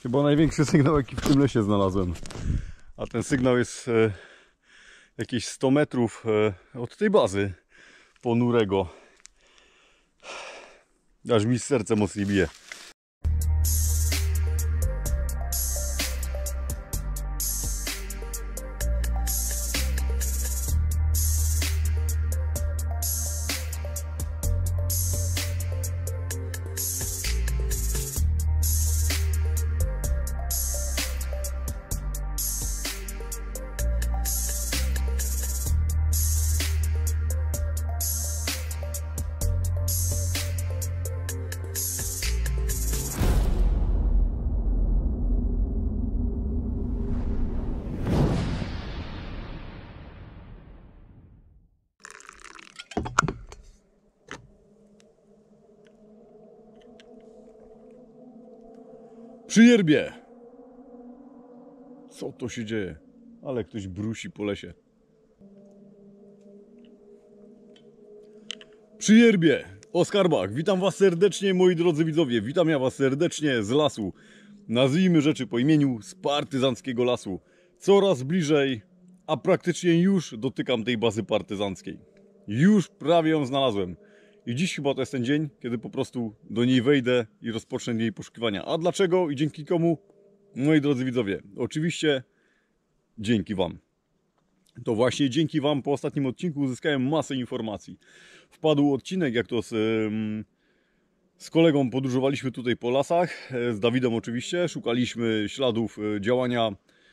Chyba największy sygnał, jaki w tym lesie znalazłem. A ten sygnał jest jakieś 100 metrów od tej bazy ponurego. Aż mi serce mocniej bije. Przy Jerbie! Co to się dzieje? Ale ktoś brusi po lesie. Przy Jerbie! Oskar Bach, witam was serdecznie, moi drodzy widzowie. Witam ja was serdecznie z lasu. Nazwijmy rzeczy po imieniu, z partyzanckiego lasu. Coraz bliżej, a praktycznie już dotykam tej bazy partyzanckiej. Już prawie ją znalazłem. I dziś chyba to jest ten dzień, kiedy po prostu do niej wejdę i rozpocznę jej poszukiwania. A dlaczego i dzięki komu? Moi drodzy widzowie, oczywiście dzięki wam. To właśnie dzięki wam po ostatnim odcinku uzyskałem masę informacji. Wpadł odcinek, jak to z kolegą podróżowaliśmy tutaj po lasach, z Dawidem oczywiście, szukaliśmy śladów działania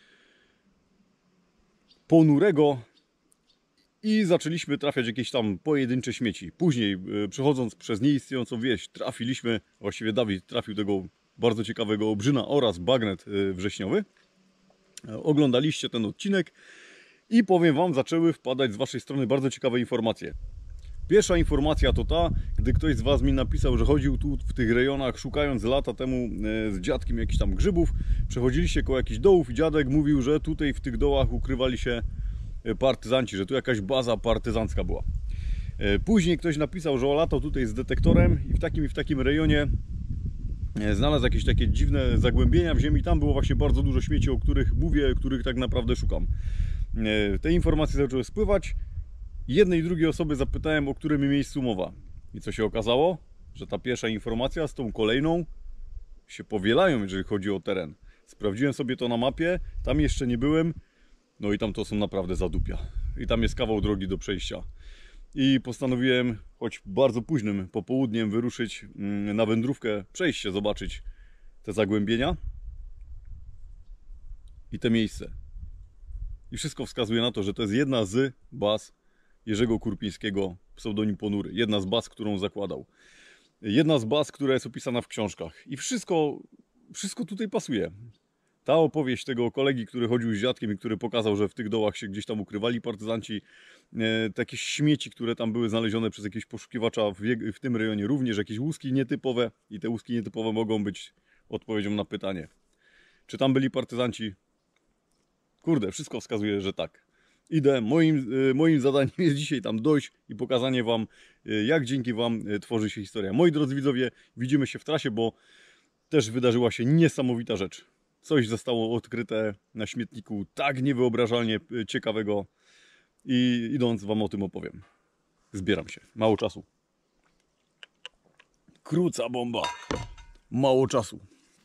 ponurego i zaczęliśmy trafiać jakieś tam pojedyncze śmieci. Później, przechodząc przez nieistniejącą wieś, trafiliśmy, właściwie Dawid trafił tego bardzo ciekawego obrzyna oraz bagnet wrześniowy. Oglądaliście ten odcinek i powiem wam, zaczęły wpadać z waszej strony bardzo ciekawe informacje. Pierwsza informacja to ta, gdy ktoś z was mi napisał, że chodził tu w tych rejonach szukając lata temu z dziadkiem jakichś tam grzybów. Przechodziliście koło jakichś dołów i dziadek mówił, że tutaj w tych dołach ukrywali się partyzanci, że tu jakaś baza partyzancka była. Później ktoś napisał, że latał tutaj z detektorem i w takim rejonie znalazł jakieś takie dziwne zagłębienia w ziemi. Tam było właśnie bardzo dużo śmieci, o których mówię, których tak naprawdę szukam. Te informacje zaczęły spływać. Jednej i drugiej osoby zapytałem, o którym miejscu mowa. I co się okazało? Że ta pierwsza informacja z tą kolejną się powielają, jeżeli chodzi o teren. Sprawdziłem sobie to na mapie, tam jeszcze nie byłem. No i tam to są naprawdę zadupia. I tam jest kawał drogi do przejścia. I postanowiłem, choć bardzo późnym popołudniem, wyruszyć na wędrówkę, przejść się, zobaczyć te zagłębienia i te miejsce. I wszystko wskazuje na to, że to jest jedna z baz Jerzego Kurpińskiego, pseudonim Ponury. Jedna z baz, którą zakładał. Jedna z baz, która jest opisana w książkach. I wszystko tutaj pasuje. Ta opowieść tego kolegi, który chodził z dziadkiem i który pokazał, że w tych dołach się gdzieś tam ukrywali partyzanci, takie śmieci, które tam były znalezione przez jakiegoś poszukiwacza w tym rejonie, również jakieś łuski nietypowe i te łuski nietypowe mogą być odpowiedzią na pytanie, czy tam byli partyzanci. Kurde, wszystko wskazuje, że tak. Idę, moim zadaniem jest dzisiaj tam dojść i pokazanie wam, jak dzięki wam tworzy się historia. Moi drodzy widzowie, widzimy się w trasie, bo też wydarzyła się niesamowita rzecz. Coś zostało odkryte na śmietniku tak niewyobrażalnie ciekawego i idąc wam o tym opowiem. Zbieram się. Mało czasu. Króca bomba. Mało czasu.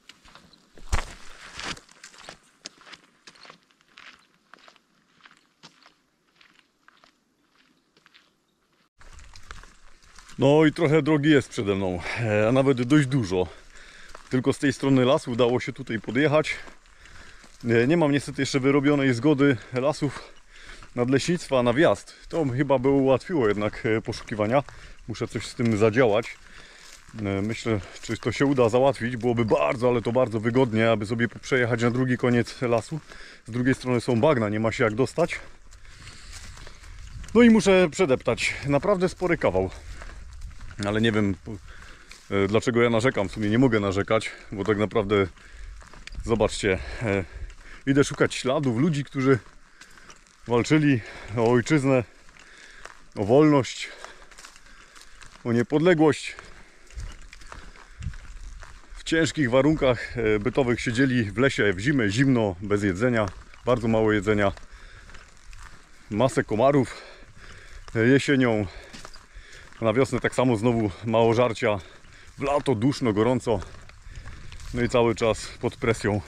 No i trochę drogi jest przede mną, a nawet dość dużo. Tylko z tej strony lasu udało się tutaj podjechać. Nie mam niestety jeszcze wyrobionej zgody lasów nadleśnictwa na wjazd. To chyba by ułatwiło jednak poszukiwania. Muszę coś z tym zadziałać. Myślę, czy to się uda załatwić. Byłoby bardzo, ale to bardzo wygodnie, aby sobie przejechać na drugi koniec lasu. Z drugiej strony są bagna, nie ma się jak dostać. No i muszę przedeptać naprawdę spory kawał. Ale nie wiem, dlaczego ja narzekam. W sumie nie mogę narzekać, bo tak naprawdę zobaczcie, idę szukać śladów ludzi, którzy walczyli o ojczyznę, o wolność, o niepodległość. ciężkich warunkach bytowych siedzieli w lesie w zimę, zimno, bez jedzenia, bardzo mało jedzenia, masę komarów. Jesienią, na wiosnę tak samo znowu mało żarcia, w lato duszno, gorąco, no i cały czas pod presją.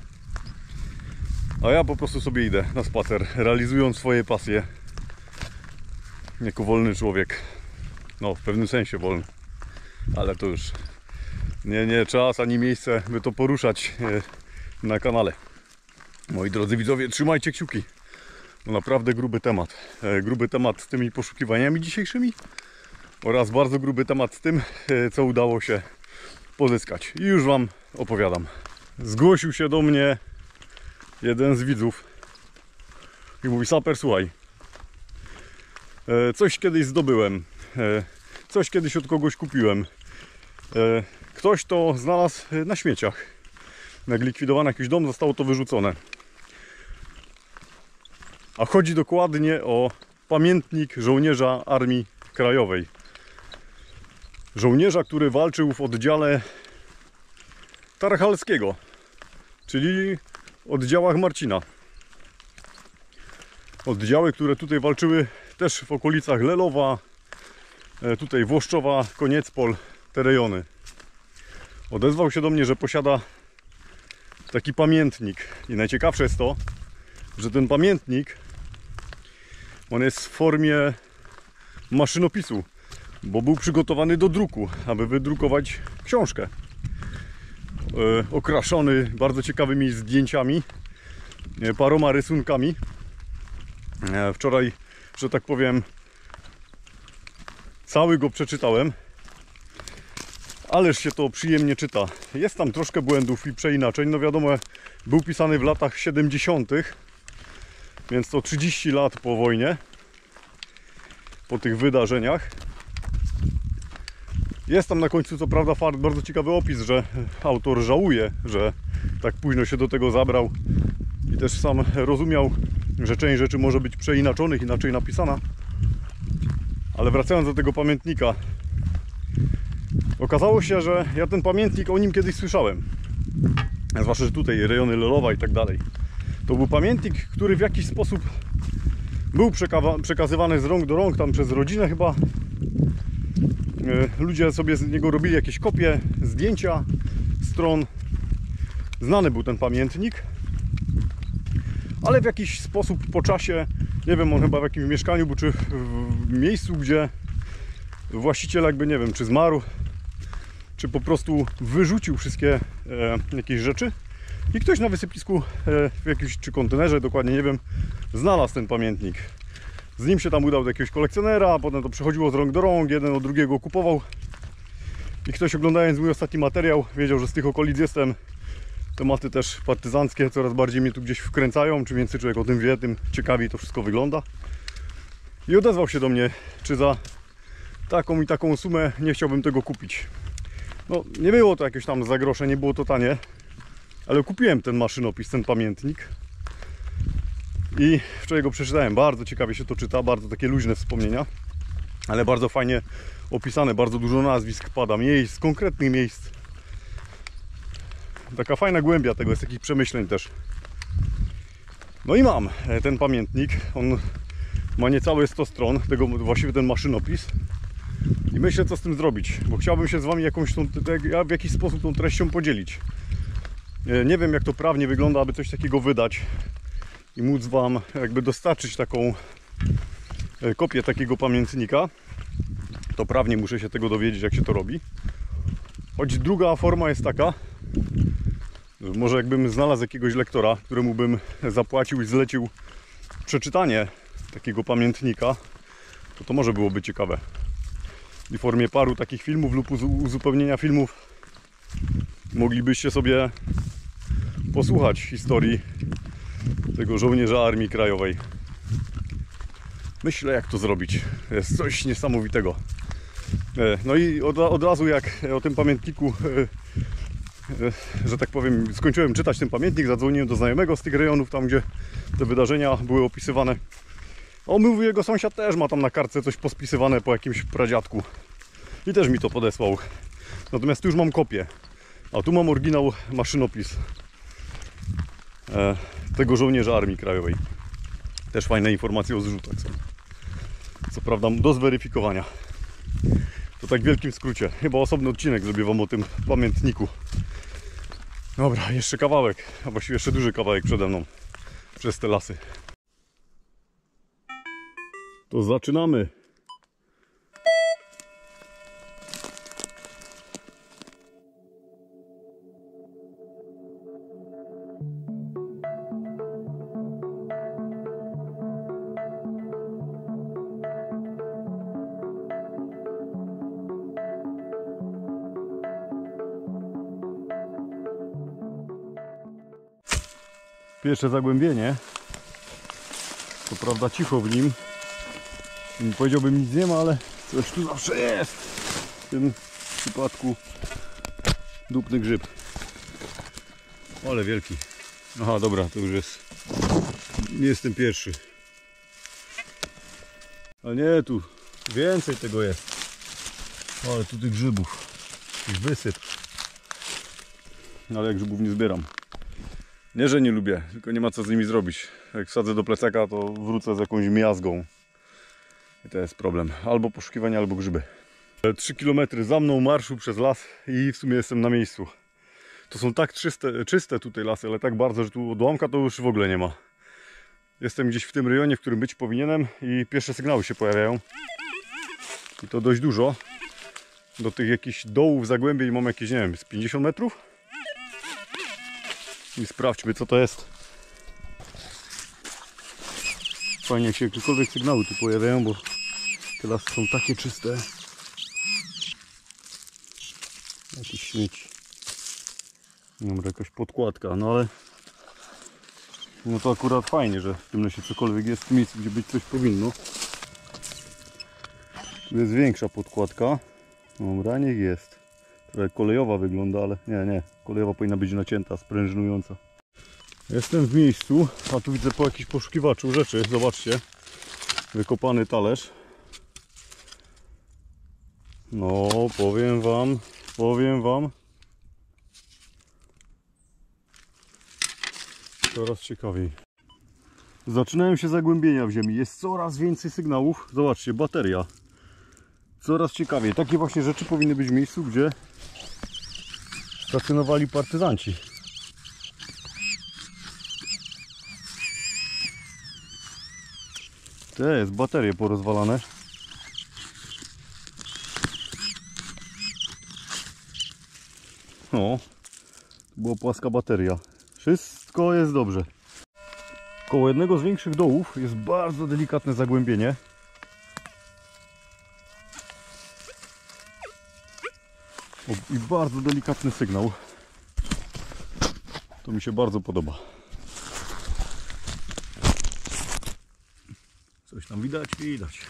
A ja po prostu sobie idę na spacer, realizując swoje pasje jako wolny człowiek. No, w pewnym sensie wolny, ale to już nie czas ani miejsce, by to poruszać na kanale. Moi drodzy widzowie, trzymajcie kciuki. To naprawdę gruby temat. Gruby temat z tymi poszukiwaniami dzisiejszymi oraz bardzo gruby temat z tym, co udało się pozyskać. I już Wam opowiadam. Zgłosił się do mnie jeden z widzów i mówi: Saper, słuchaj, coś kiedyś zdobyłem, coś kiedyś od kogoś kupiłem, ktoś to znalazł na śmieciach, jak likwidowano jakiś dom, zostało to wyrzucone, a chodzi dokładnie o pamiętnik żołnierza Armii Krajowej, żołnierza, który walczył w oddziale Tarchalskiego, czyli oddziałach Marcina. Oddziały, które tutaj walczyły też w okolicach Lelowa, tutaj Włoszczowa, Koniecpol, te rejony. Odezwał się do mnie, że posiada taki pamiętnik i najciekawsze jest to, że ten pamiętnik, on jest w formie maszynopisu, bo był przygotowany do druku, aby wydrukować książkę. Okraszony bardzo ciekawymi zdjęciami, paroma rysunkami. Wczoraj, że tak powiem, cały go przeczytałem, ależ się to przyjemnie czyta. Jest tam troszkę błędów i przeinaczeń, no wiadomo, był pisany w latach 70., więc to 30 lat po wojnie, po tych wydarzeniach. Jest tam na końcu co prawda bardzo ciekawy opis, że autor żałuje, że tak późno się do tego zabrał i też sam rozumiał, że część rzeczy może być przeinaczonych, inaczej napisana. Ale wracając do tego pamiętnika, okazało się, że ja ten pamiętnik, o nim kiedyś słyszałem, zwłaszcza, że tutaj rejony Lelowa i tak dalej. To był pamiętnik, który w jakiś sposób był przekazywany z rąk do rąk, tam przez rodzinę chyba. Ludzie sobie z niego robili jakieś kopie, zdjęcia stron. Znany był ten pamiętnik, ale w jakiś sposób po czasie, nie wiem, on chyba w jakimś mieszkaniu był, czy w miejscu, gdzie właściciel jakby, nie wiem, czy zmarł, czy po prostu wyrzucił wszystkie jakieś rzeczy i ktoś na wysypisku w jakimś, czy kontenerze, dokładnie nie wiem, znalazł ten pamiętnik. Z nim się tam udał do jakiegoś kolekcjonera, a potem to przechodziło z rąk do rąk, jeden od drugiego kupował. I ktoś, oglądając mój ostatni materiał, wiedział, że z tych okolic jestem. Tematy też partyzanckie coraz bardziej mnie tu gdzieś wkręcają. Czym więcej człowiek o tym wie, tym ciekawiej to wszystko wygląda. I odezwał się do mnie, czy za taką i taką sumę nie chciałbym tego kupić. No, nie było to jakieś tam za grosze, nie było to tanie, ale kupiłem ten maszynopis, ten pamiętnik. I wczoraj go przeczytałem, bardzo ciekawie się to czyta, bardzo takie luźne wspomnienia, ale bardzo fajnie opisane, bardzo dużo nazwisk pada, miejsc, konkretnych miejsc. Taka fajna głębia tego jest, takich przemyśleń też. No i mam ten pamiętnik, on ma niecałe 100 stron, tego właściwie ten maszynopis. I myślę, co z tym zrobić, bo chciałbym się z Wami w jakiś sposób tą treścią podzielić. Nie wiem, jak to prawnie wygląda, aby coś takiego wydać i móc Wam jakby dostarczyć taką kopię takiego pamiętnika. To prawnie muszę się tego dowiedzieć, jak się to robi. Choć druga forma jest taka, może jakbym znalazł jakiegoś lektora, któremu bym zapłacił i zlecił przeczytanie takiego pamiętnika, to może byłoby ciekawe. I w formie paru takich filmów lub uzupełnienia filmów moglibyście sobie posłuchać historii tego żołnierza Armii Krajowej. Myślę, jak to zrobić. Jest coś niesamowitego. No i od razu, jak o tym pamiętniku, że tak powiem, skończyłem czytać ten pamiętnik, zadzwoniłem do znajomego z tych rejonów, tam gdzie te wydarzenia były opisywane. On mówił, jego sąsiad też ma tam na kartce coś pospisywane po jakimś pradziadku i też mi to podesłał. Natomiast tu już mam kopię. A tu mam oryginał maszynopis tego żołnierza Armii Krajowej. Też fajne informacje o zrzutach są. Co prawda do zweryfikowania. To tak w wielkim skrócie. Chyba osobny odcinek zrobię wam o tym pamiętniku. Dobra, jeszcze kawałek, a właściwie jeszcze duży kawałek przede mną. Przez te lasy. To zaczynamy. Pierwsze zagłębienie. Co prawda cicho w nim. Nie powiedziałbym, nic nie ma, ale coś tu zawsze jest. W tym przypadku dupny grzyb. Ale wielki. Aha, dobra, to już jest. Nie jestem pierwszy. Ale nie, tu więcej tego jest. Ale tu tych grzybów. Jakiś wysyp. Ale jak grzybów nie zbieram. Nie, że nie lubię, tylko nie ma co z nimi zrobić. Jak wsadzę do plecaka, to wrócę z jakąś miazgą. I to jest problem. Albo poszukiwania, albo grzyby. 3 km za mną marszu przez las i w sumie jestem na miejscu. To są tak czyste tutaj lasy, ale tak bardzo, że tu odłamka to już w ogóle nie ma. Jestem gdzieś w tym rejonie, w którym być powinienem i pierwsze sygnały się pojawiają. I to dość dużo. Do tych jakichś dołów, zagłębień mam jakieś, nie wiem, z 50 metrów. I sprawdźmy, co to jest. Fajnie, jak się jakiekolwiek sygnały tu pojawiają, bo te lasy są takie czyste. Jakiś śmieci. Dobra, jakaś podkładka, no ale no to akurat fajnie, że w tym lesie cokolwiek jest w miejscu, gdzie być coś powinno. Tu jest większa podkładka. Dobra, niech jest. Trochę kolejowa wygląda, ale nie. Kolejowa powinna być nacięta, sprężynująca. Jestem w miejscu, a tu widzę po jakichś poszukiwaczu rzeczy. Zobaczcie. Wykopany talerz. No, powiem wam. Coraz ciekawiej. Zaczynają się zagłębienia w ziemi. Jest coraz więcej sygnałów. Zobaczcie, bateria. Coraz ciekawiej. Takie właśnie rzeczy powinny być w miejscu, gdzie stacjonowali partyzanci. To jest baterie porozwalane. O, to była płaska bateria. Wszystko jest dobrze. Koło jednego z większych dołów jest bardzo delikatne zagłębienie. I bardzo delikatny sygnał. To mi się bardzo podoba. Coś tam widać? Widać.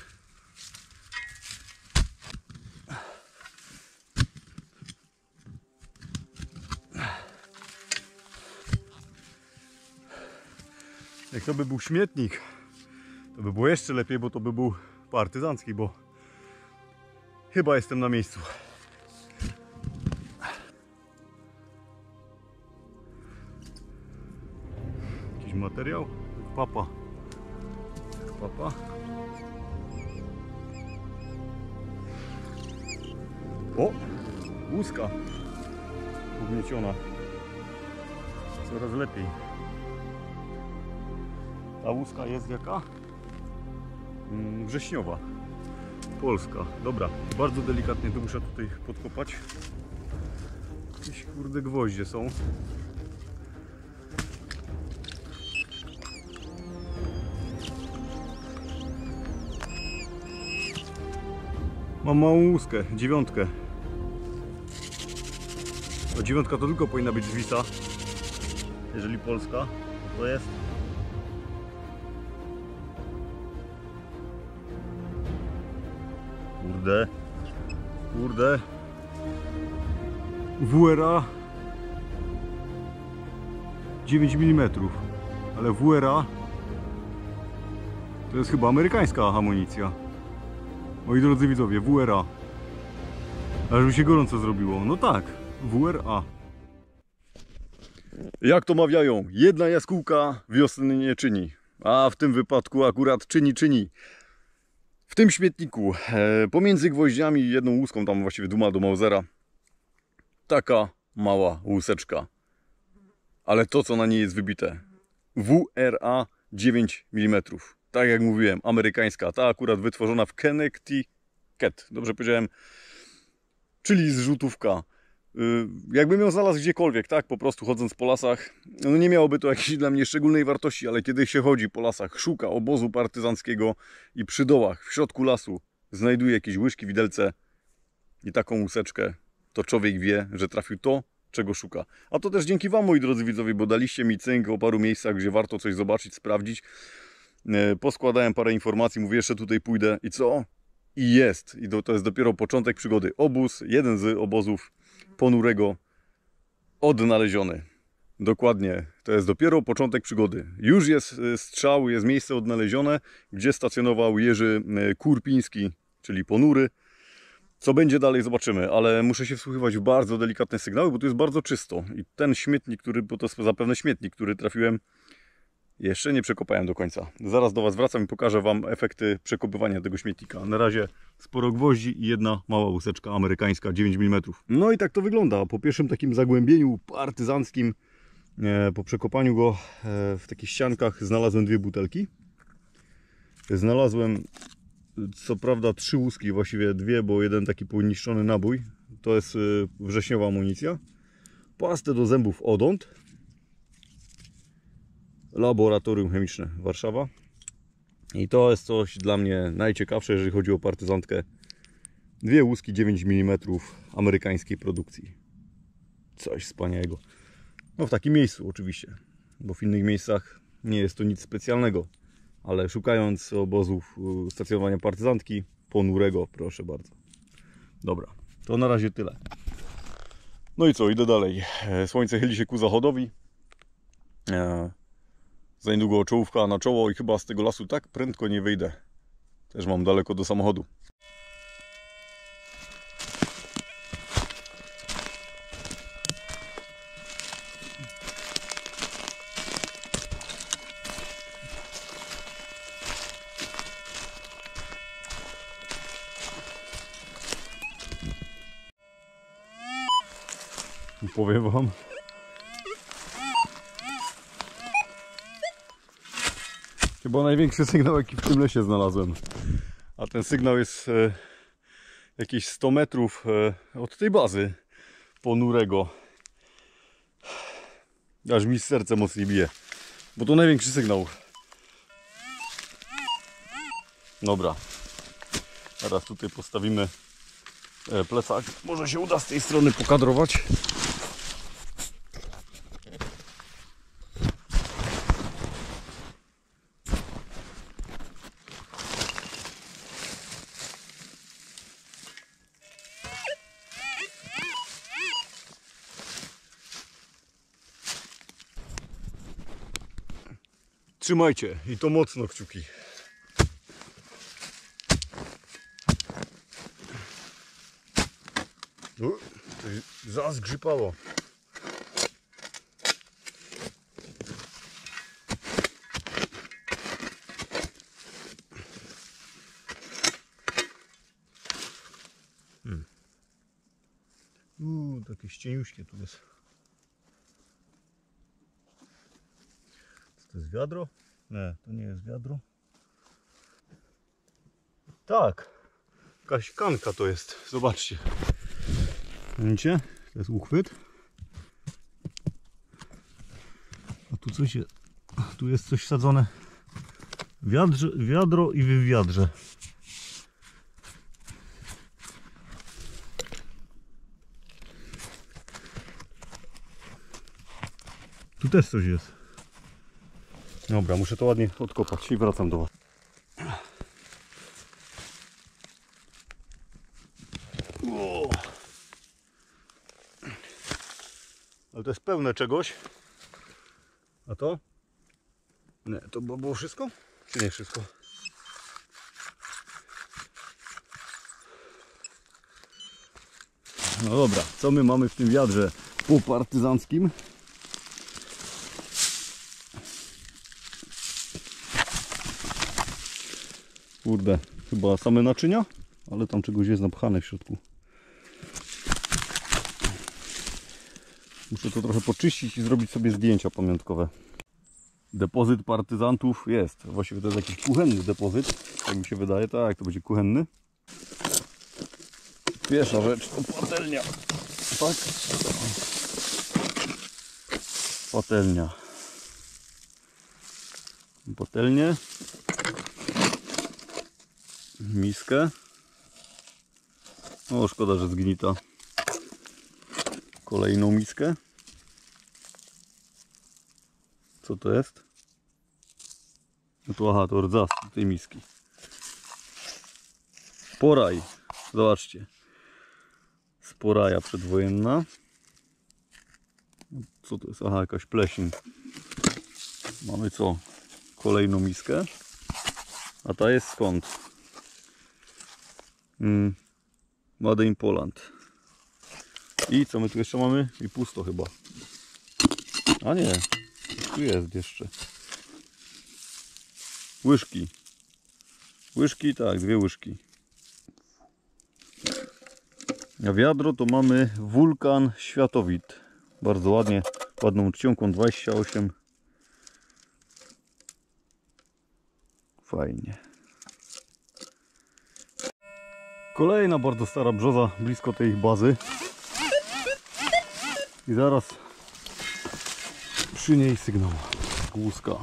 Jak to by był śmietnik, to by było jeszcze lepiej, bo to by był partyzancki, bo chyba jestem na miejscu. Jakiś materiał? Papa. O! Łuska pognieciona. Coraz lepiej. Ta łuska jest jaka? Wrześniowa. Polska. Dobra. Bardzo delikatnie to muszę tutaj podkopać. Jakieś kurde gwoździe są. Mam małą łuskę, 9. To 9 to tylko powinna być z Wisa. Jeżeli polska, to jest. Kurde. WRA 9 mm. Ale WRA to jest chyba amerykańska amunicja. Moi drodzy widzowie, WRA. Aż mi się gorąco zrobiło. No tak, WRA. Jak to mawiają, jedna jaskółka wiosny nie czyni, a w tym wypadku akurat czyni. W tym śmietniku, pomiędzy gwoździami i jedną łuską, tam właściwie duma do Mausera, taka mała łuseczka. Ale to, co na niej jest wybite, WRA 9 mm. Tak jak mówiłem, amerykańska, ta akurat wytworzona w Connecticut, dobrze powiedziałem, czyli zrzutówka. Jakbym ją znalazł gdziekolwiek, tak, po prostu chodząc po lasach, no nie miałoby to jakiejś dla mnie szczególnej wartości, ale kiedy się chodzi po lasach, szuka obozu partyzanckiego i przy dołach, w środku lasu znajduje jakieś łyżki, widelce i taką łuseczkę, to człowiek wie, że trafił to, czego szuka. A to też dzięki Wam, moi drodzy widzowie, bo daliście mi cynk o paru miejscach, gdzie warto coś zobaczyć, sprawdzić. Poskładałem parę informacji, mówię, jeszcze tutaj pójdę i co? I jest. I to jest dopiero początek przygody. Obóz, jeden z obozów ponurego odnaleziony. Dokładnie, to jest dopiero początek przygody. Już jest strzał, jest miejsce odnalezione, gdzie stacjonował Jerzy Kurpiński, czyli ponury. Co będzie dalej, zobaczymy, ale muszę się wsłuchiwać w bardzo delikatne sygnały, bo tu jest bardzo czysto. I ten śmietnik, bo to jest zapewne śmietnik, który trafiłem, jeszcze nie przekopałem do końca. Zaraz do Was wracam i pokażę Wam efekty przekopywania tego śmietnika. Na razie sporo gwoździ i jedna mała łuseczka amerykańska 9 mm. No i tak to wygląda. Po pierwszym takim zagłębieniu partyzanckim, po przekopaniu go w takich ściankach, znalazłem dwie butelki. Znalazłem co prawda 3 łuski, właściwie dwie, bo jeden taki poniszczony nabój. To jest wrześniowa amunicja. Pastę do zębów Odont. Laboratorium Chemiczne Warszawa. I to jest coś dla mnie najciekawsze, jeżeli chodzi o partyzantkę. Dwie łuski 9 mm amerykańskiej produkcji. Coś wspaniałego. No w takim miejscu oczywiście, bo w innych miejscach nie jest to nic specjalnego. Ale szukając obozów stacjonowania partyzantki ponurego, proszę bardzo. Dobra, to na razie tyle. No i co, idę dalej. Słońce chyli się ku zachodowi. Za niedługo czołówka na czoło i chyba z tego lasu tak prędko nie wyjdę. Też mam daleko do samochodu. Powiem Wam, chyba największy sygnał, jaki w tym lesie znalazłem. A ten sygnał jest jakieś 100 metrów od tej bazy ponurego. Aż mi serce mocniej bije, bo to największy sygnał. Dobra, teraz tutaj postawimy plecak. Może się uda z tej strony pokadrować. Trzymajcie i to mocno kciuki. Zazgrzypało. Takie ścieniuśkie tu jest. To jest wiadro? Nie, to nie jest wiadro. Tak, jakaś kanka to jest, zobaczcie. Widzicie? To jest uchwyt. A tu coś jest, tu jest coś sadzone. Wiadro i w wiadrze. Tu też coś jest. Dobra, muszę to ładnie odkopać i wracam do Was. Ale to jest pełne czegoś. A to? Nie, to było wszystko? Czy nie wszystko? No dobra, co my mamy w tym wiadrze popartyzanckim? Kurde, chyba same naczynia, ale tam czegoś jest napchane w środku. Muszę to trochę poczyścić i zrobić sobie zdjęcia pamiątkowe. Depozyt partyzantów jest. Właściwie to jest jakiś kuchenny depozyt. Tak mi się wydaje. Tak, to będzie kuchenny. Pierwsza rzecz to patelnia. Tak? Patelnia. Patelnię. Miskę. O, szkoda, że zgnita. Kolejną miskę. Co to jest? No to aha, to rdza z tej miski. Poraj. Zobaczcie. Sporaja przedwojenna. Co to jest? Aha, jakaś pleśń. Mamy co? Kolejną miskę. A ta jest skąd? Made in Poland. I co my tu jeszcze mamy? I pusto chyba. A nie. Tu jest jeszcze. Łyżki. Łyżki, tak, 2 łyżki. A wiadro to mamy Wulkan Światowit. Bardzo ładnie, ładną czcionką 28. Fajnie. Kolejna bardzo stara brzoza blisko tej bazy. I zaraz przy niej sygnał. Głuska.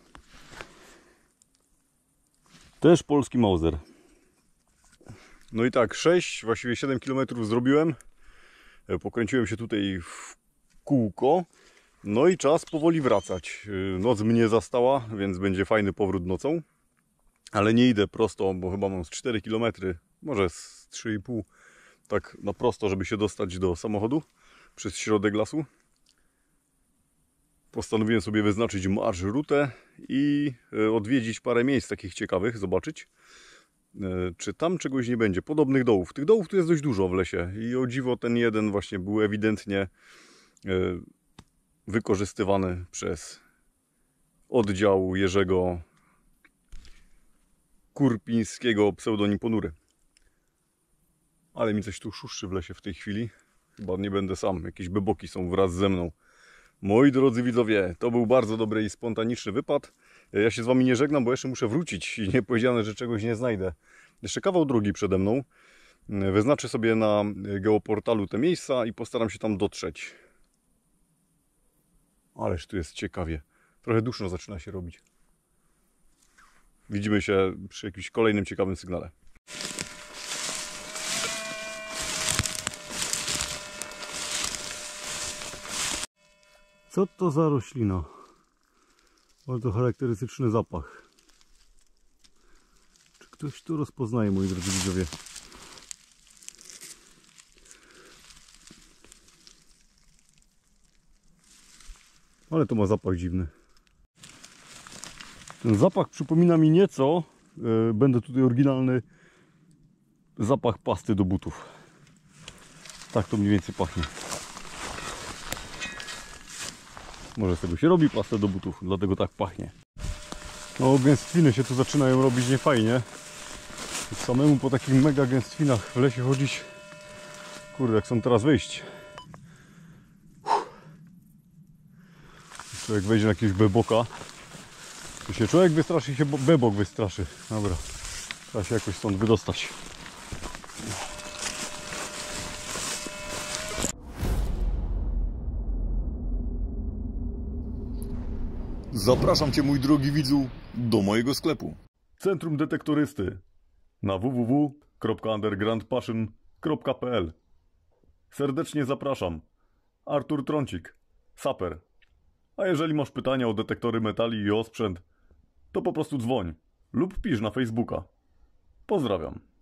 Też polski Mauser. No i tak, 6, właściwie 7 km zrobiłem. Pokręciłem się tutaj w kółko. No i czas powoli wracać. Noc mnie zastała, więc będzie fajny powrót nocą. Ale nie idę prosto, bo chyba mam z 4 km, może z 3,5. Tak na prosto, żeby się dostać do samochodu przez środek lasu. Postanowiłem sobie wyznaczyć marsz-rutę i odwiedzić parę miejsc takich ciekawych, zobaczyć, czy tam czegoś nie będzie. Podobnych dołów. Tych dołów tu jest dość dużo w lesie i o dziwo ten jeden właśnie był ewidentnie wykorzystywany przez oddział Jerzego Kurpińskiego, pseudonim Ponury. Ale mi coś tu szuszczy w lesie w tej chwili. Chyba nie będę sam. Jakieś beboki są wraz ze mną. Moi drodzy widzowie, to był bardzo dobry i spontaniczny wypad. Ja się z wami nie żegnam, bo jeszcze muszę wrócić i nie powiedziane, że czegoś nie znajdę. Jeszcze kawał drogi przede mną. Wyznaczę sobie na geoportalu te miejsca i postaram się tam dotrzeć. Ależ tu jest ciekawie. Trochę duszno zaczyna się robić. Widzimy się przy jakimś kolejnym ciekawym sygnale. Co to za roślina? Bardzo charakterystyczny zapach. Czy ktoś tu rozpoznaje, moi drodzy widzowie? Ale to ma zapach dziwny. Ten zapach przypomina mi nieco, będę tutaj oryginalny, zapach pasty do butów. Tak to mniej więcej pachnie. Może z tego się robi pastę do butów, dlatego tak pachnie. No, gęstwiny się tu zaczynają robić niefajnie. Samemu po takich mega gęstwinach w lesie chodzić, kurde, jak są teraz wyjść. Człowiek wejdzie na jakiegoś beboka, to się człowiek wystraszy, się bebok wystraszy. Dobra, trzeba się jakoś stąd wydostać. Zapraszam Cię, mój drogi widzu, do mojego sklepu. Centrum Detektorysty na www.undergroundpassion.pl. Serdecznie zapraszam. Artur Trącik, saper. A jeżeli masz pytania o detektory metali i o sprzęt, to po prostu dzwoń lub pisz na Facebooka. Pozdrawiam.